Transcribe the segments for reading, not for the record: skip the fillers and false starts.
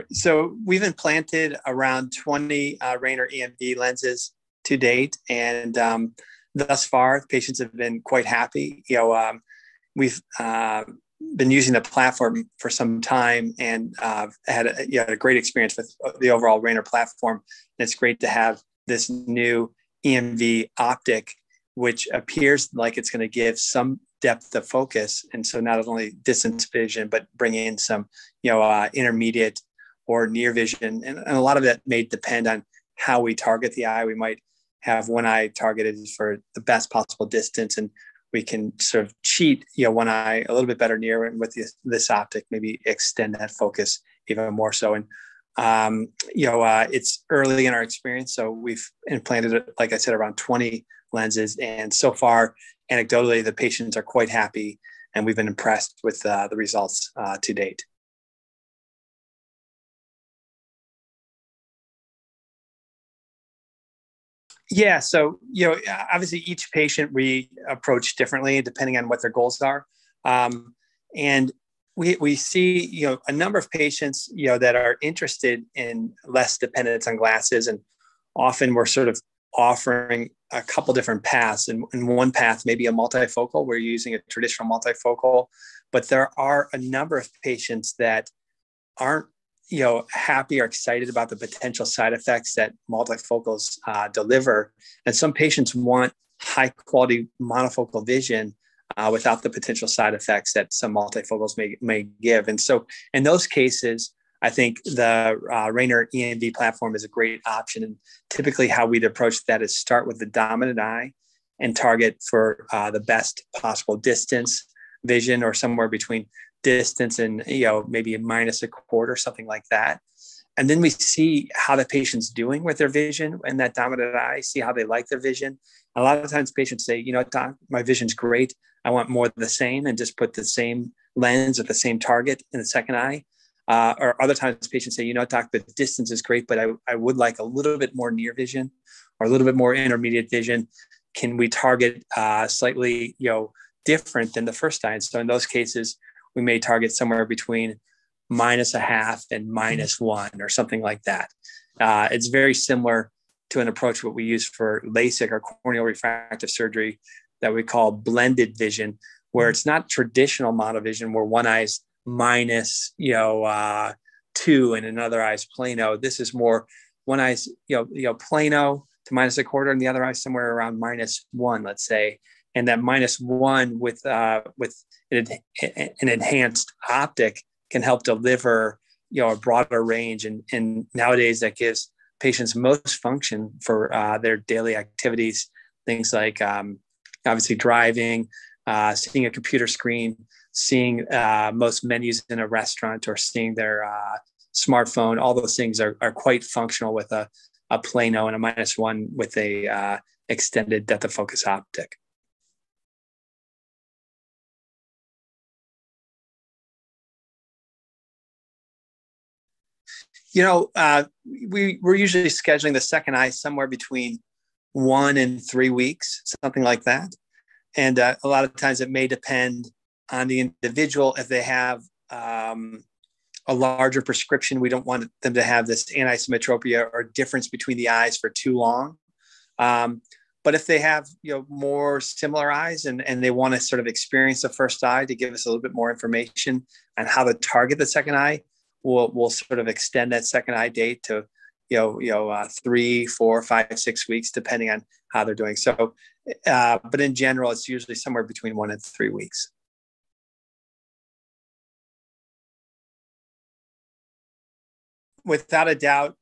So we've implanted around 20 Rayner EMV lenses to date, and thus far, patients have been quite happy. We've been using the platform for some time and had a great experience with the overall Rayner platform. And it's great to have this new EMV optic, which appears like it's going to give some depth of focus. And so not only distance vision, but bring in some, intermediate or near vision. And a lot of that may depend on how we target the eye. We might have one eye targeted for the best possible distance, and we can sort of cheat, one eye a little bit better near, and with this optic, maybe extend that focus even more so. And, it's early in our experience. So we've implanted, like I said, around 20 lenses. And so far, anecdotally, the patients are quite happy, and we've been impressed with the results to date. Yeah. So, obviously each patient we approach differently depending on what their goals are. And we see, a number of patients, that are interested in less dependence on glasses. And often we're sort of offering a couple different paths. And one path may be a multifocal. We're using a traditional multifocal, but there are a number of patients that aren't happy or excited about the potential side effects that multifocals deliver. And some patients want high quality monofocal vision without the potential side effects that some multifocals may give. And so in those cases, I think the Rayner EMV platform is a great option. And typically how we'd approach that is start with the dominant eye and target for the best possible distance vision, or somewhere between distance and maybe a minus a quarter, something like that. And then we see how the patient's doing with their vision in that dominant eye, see how they like their vision. A lot of times patients say, doc, my vision's great, I want more of the same, and just put the same lens at the same target in the second eye. Or other times patients say, doc, the distance is great, but I would like a little bit more near vision or a little bit more intermediate vision. Can we target slightly different than the first eye? And so in those cases, we may target somewhere between -0.5 and -1 or something like that. It's very similar to an approach what we use for LASIK or corneal refractive surgery that we call blended vision, where it's not traditional monovision where one eye's -2 and another eye's plano. This is more one eye's plano to -0.25, and the other eye somewhere around -1, let's say. And that -1 with an enhanced optic can help deliver, a broader range. And nowadays that gives patients most function for their daily activities, things like obviously driving, seeing a computer screen, seeing most menus in a restaurant, or seeing their smartphone. All those things are quite functional with a plano and a -1 with a extended depth of focus optic. We're usually scheduling the second eye somewhere between 1 and 3 weeks, something like that. And a lot of times it may depend on the individual. If they have a larger prescription, we don't want them to have this anisotropia or difference between the eyes for too long. But if they have more similar eyes and they want to sort of experience the first eye to give us a little bit more information on how to target the second eye, we'll sort of extend that second eye date to 3, 4, 5, 6 weeks, depending on how they're doing. So, but in general, it's usually somewhere between 1 and 3 weeks. Without a doubt,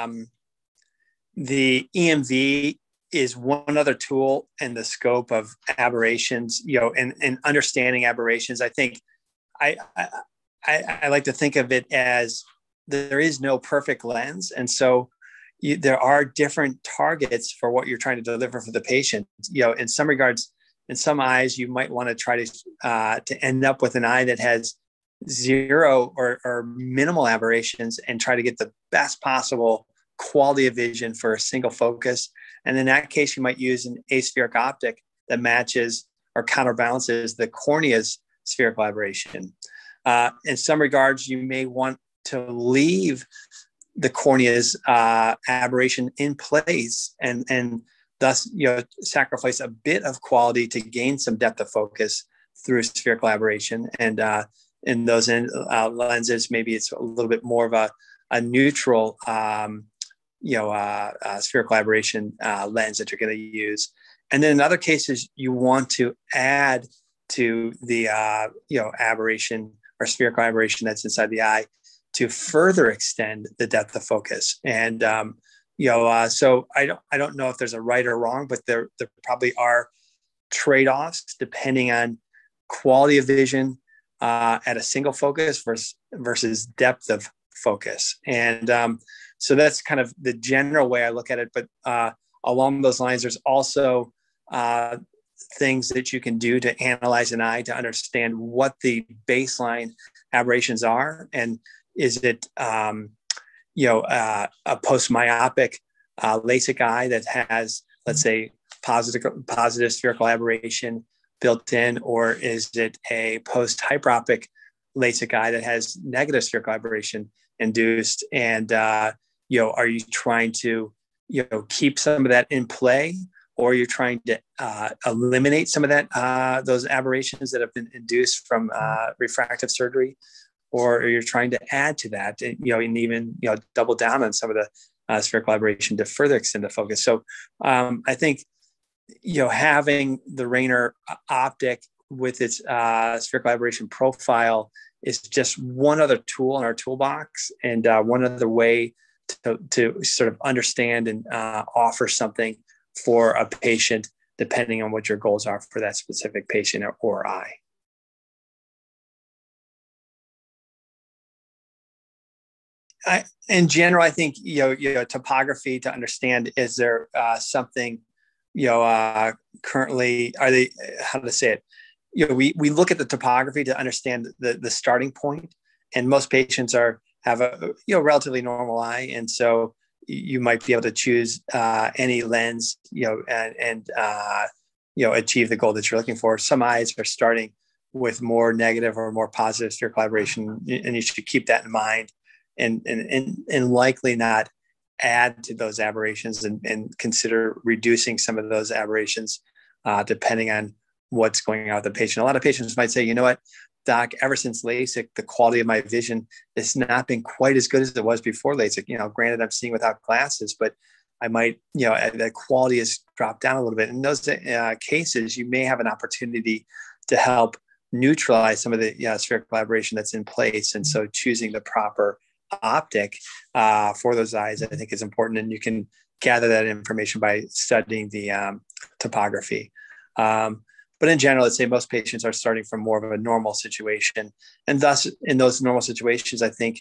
the EMV is one other tool in the scope of aberrations, and understanding aberrations. I think I like to think of it as there is no perfect lens. And so there are different targets for what you're trying to deliver for the patient. In some regards, in some eyes, you might want to try to end up with an eye that has zero or minimal aberrations and try to get the best possible quality of vision for a single focus. And in that case, you might use an aspheric optic that matches or counterbalances the cornea's spherical aberration. In some regards, you may want to leave the cornea's aberration in place, and thus, sacrifice a bit of quality to gain some depth of focus through spherical aberration. And in those lenses, maybe it's a little bit more of a neutral, spherical aberration lens that you're going to use. And then in other cases, you want to add to the, aberration or spherical aberration that's inside the eye to further extend the depth of focus. And, so I don't know if there's a right or wrong, but there probably are trade-offs depending on quality of vision at a single focus versus depth of focus. And so that's kind of the general way I look at it. But along those lines, there's also things that you can do to analyze an eye to understand what the baseline aberrations are. And is it, a post-myopic LASIK eye that has, let's say, positive spherical aberration built in, or is it a post-hyperopic LASIK eye that has negative spherical aberration induced? And, are you trying to, keep some of that in play, or you're trying to eliminate some of that, those aberrations that have been induced from refractive surgery, or you're trying to add to that, and, and even, double down on some of the spherical aberration to further extend the focus. So I think, having the Rayner optic with its spherical aberration profile is just one other tool in our toolbox, and one other way to sort of understand and offer something for a patient, depending on what your goals are for that specific patient or eye. In general, I think, topography to understand, is there something, currently, are they, how to say it? We look at the topography to understand the starting point, and most patients have a, relatively normal eye. And so you might be able to choose any lens, and achieve the goal that you're looking for. Some eyes are starting with more negative or more positive spherical aberration, and you should keep that in mind, and likely not add to those aberrations, and consider reducing some of those aberrations depending on what's going on with the patient. A lot of patients might say, you know what, doc, ever since LASIK, the quality of my vision has not been quite as good as it was before LASIK. Granted, I'm seeing without glasses, but I might, the quality has dropped down a little bit. In those cases, you may have an opportunity to help neutralize some of the spherical aberration that's in place. And so choosing the proper optic for those eyes, I think, is important. And you can gather that information by studying the topography. But in general, I'd say most patients are starting from more of a normal situation. And thus, in those normal situations, I think,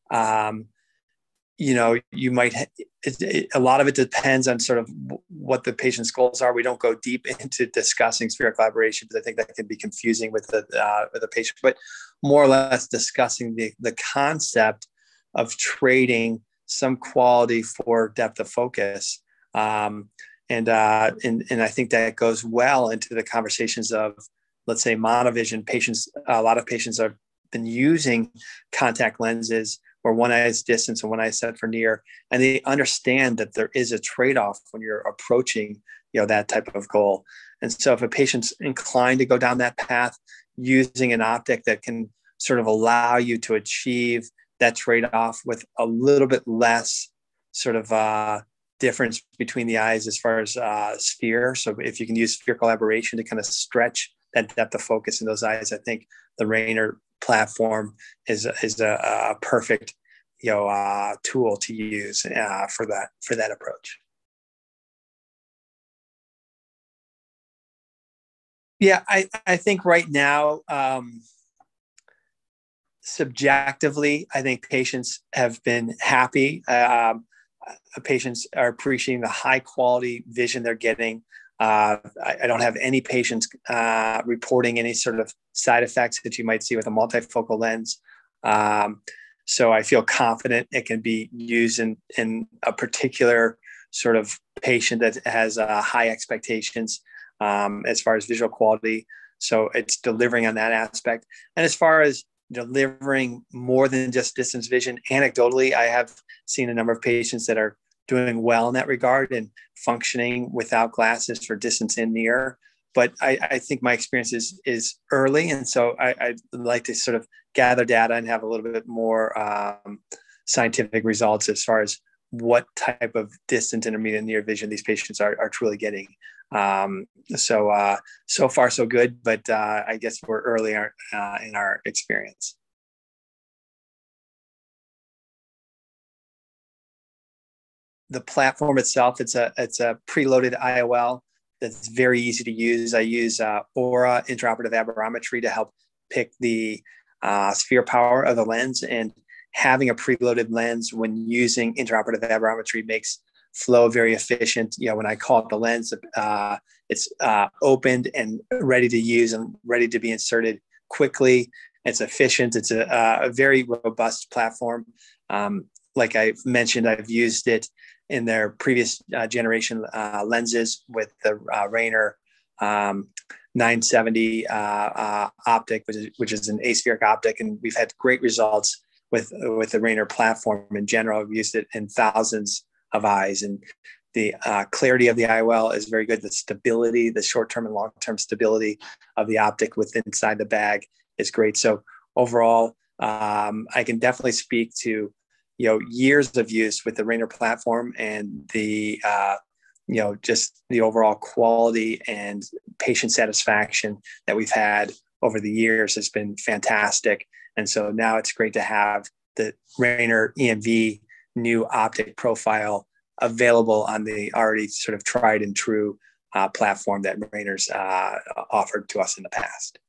you might, a lot of it depends on sort of what the patient's goals are. We don't go deep into discussing spherical aberration, because I think that can be confusing with the patient, but more or less discussing the concept of trading some quality for depth of focus. And I think that goes well into the conversations of, let's say, monovision patients. A lot of patients have been using contact lenses where one eye is distance and one eye is set for near, and they understand that there is a trade-off when you're approaching, that type of goal. And so if a patient's inclined to go down that path, using an optic that can sort of allow you to achieve that trade-off with a little bit less sort of difference between the eyes as far as sphere. So if you can use spherical aberration to kind of stretch that depth of focus in those eyes, I think the Rayner platform is a perfect tool to use for that approach. Yeah, I think right now, subjectively, I think patients have been happy. Patients are appreciating the high quality vision they're getting. I don't have any patients reporting any sort of side effects that you might see with a multifocal lens. So I feel confident it can be used in a particular sort of patient that has high expectations as far as visual quality. So it's delivering on that aspect. And as far as delivering more than just distance vision. Anecdotally, I have seen a number of patients that are doing well in that regard and functioning without glasses for distance and near. But I think my experience is early. And so I'd like to sort of gather data and have a little bit more scientific results as far as what type of distant, intermediate, near vision these patients are truly getting. So far, so good, but I guess we're early in our experience. The platform itself, it's a preloaded IOL that's very easy to use. I use Aura intraoperative aberrometry to help pick the sphere power of the lens, and having a preloaded lens when using intraoperative aberrometry makes flow very efficient. When I call it the lens, it's opened and ready to use and ready to be inserted quickly. It's efficient. It's a very robust platform. Like I mentioned, I've used it in their previous generation lenses with the Rayner 970 optic, which is an aspheric optic, and we've had great results with the Rayner platform in general. I've used it in thousands of eyes, and the clarity of the IOL is very good. The stability, the short-term and long-term stability of the optic within inside the bag is great. So overall, I can definitely speak to years of use with the Rayner platform, and the just the overall quality and patient satisfaction that we've had over the years has been fantastic. And so now it's great to have the Rayner EMV new optic profile available on the already sort of tried and true platform that Rayner's offered to us in the past.